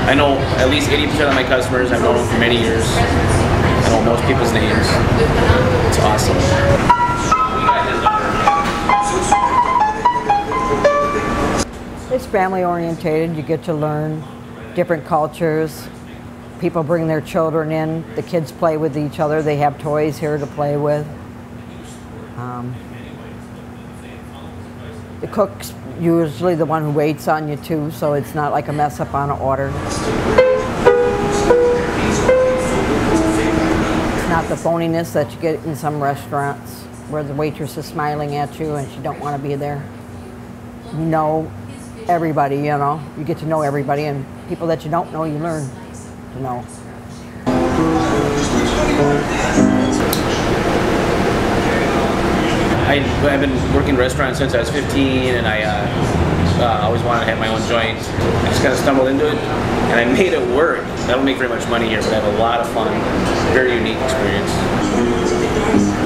I know at least 80% of my customers. I've known them for many years. I know most people's names. It's awesome. It's family orientated. You get to learn different cultures. People bring their children in. The kids play with each other. They have toys here to play with. The cook's usually the one who waits on you too, so it's not like a mess up on an order. It's not the phoniness that you get in some restaurants where the waitress is smiling at you and she don't want to be there. You know everybody, you know. You get to know everybody, and people that you don't know, you learn to know. I've been working restaurants since I was 15, and I always wanted to have my own joint. I just kind of stumbled into it, and I made it work. I don't make very much money here, but I have a lot of fun. Very unique experience.